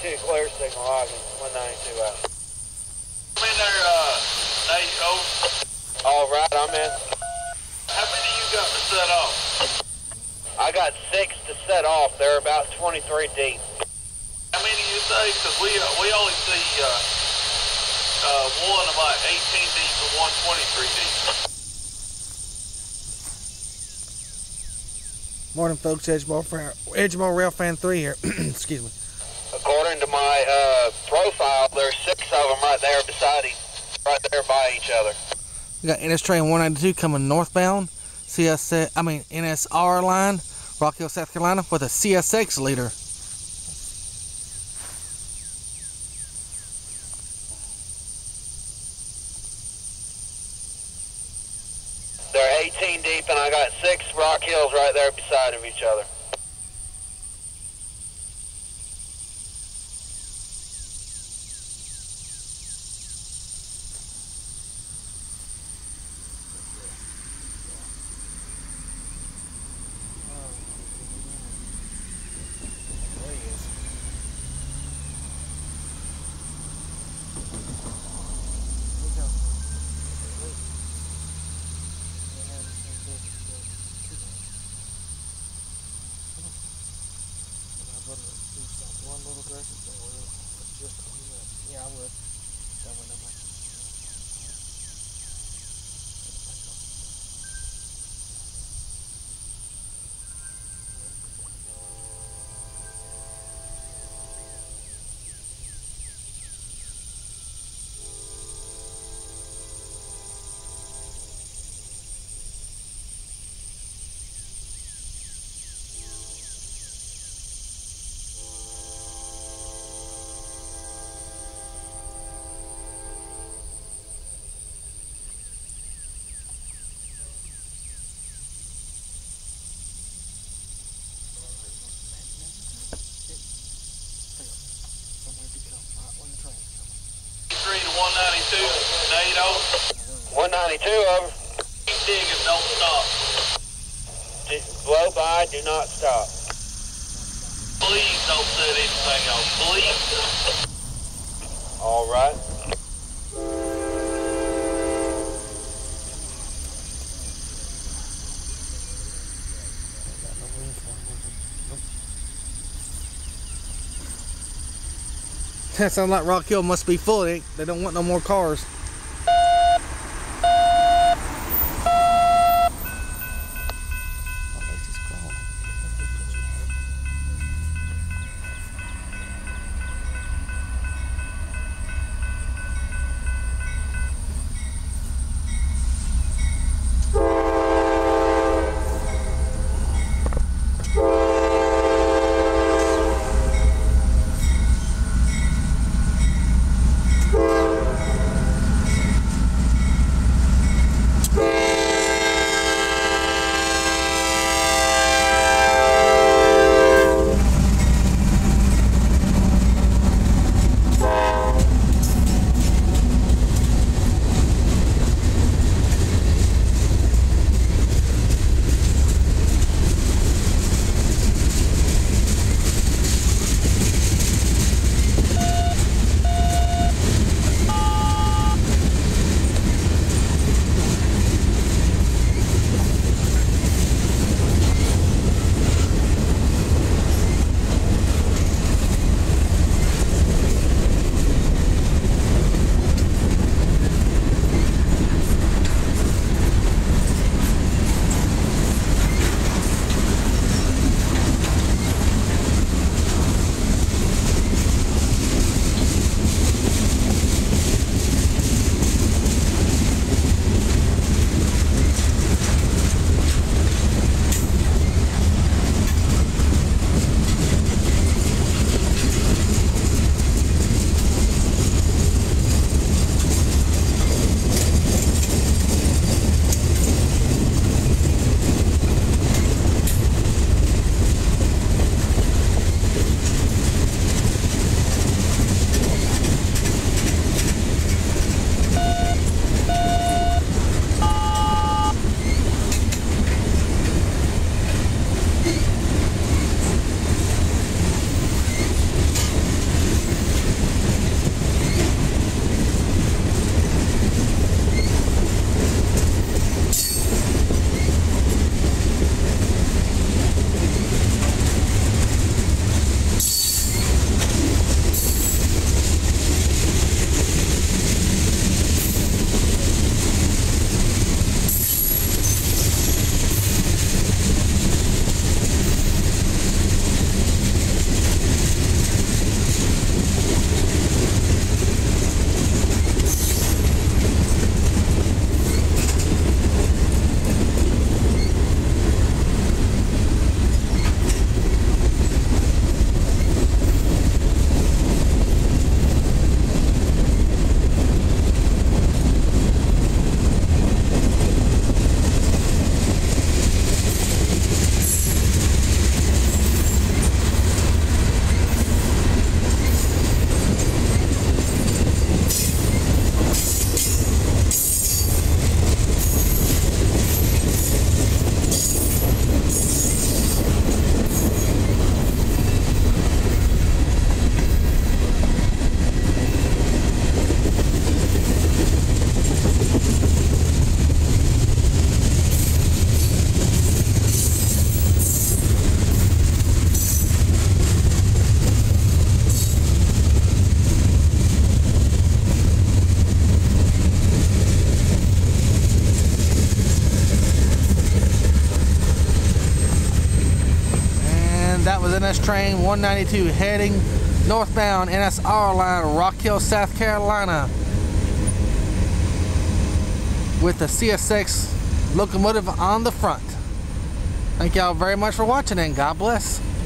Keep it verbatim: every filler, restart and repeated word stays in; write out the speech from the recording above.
ninety-two, clear signal, logging. one ninety-two out. I'm in there, uh, Nate, over. All right, I'm in. How many you got to set off? I got six to set off. They're about twenty-three deep. How many you say? Because we, uh, we only see uh, uh, one about eighteen deep and one twenty-three deep. Morning, folks. Edgemore, Edgemore Rail Fan three here. Excuse me. According to my uh, profile, there's six of them right there beside each, right there by each other. We got N S train one ninety-two coming northbound. C S, I mean N S R line, Rock Hill, South Carolina, with a C S X leader. They're eighteen deep, and I got six Rock Hills right there beside of each other. Yeah, I would. That one, that one. one ninety-two, Nate, over. one ninety-two, over. Keep digging, don't stop. Blow by, do not stop. Please don't set anything off, please. All right. That sounds like Rock Hill must be full. They, they don't want no more cars. S Train one ninety-two heading northbound N S R line, Rock Hill, South Carolina, with the C S X locomotive on the front. Thank y'all very much for watching, and God bless.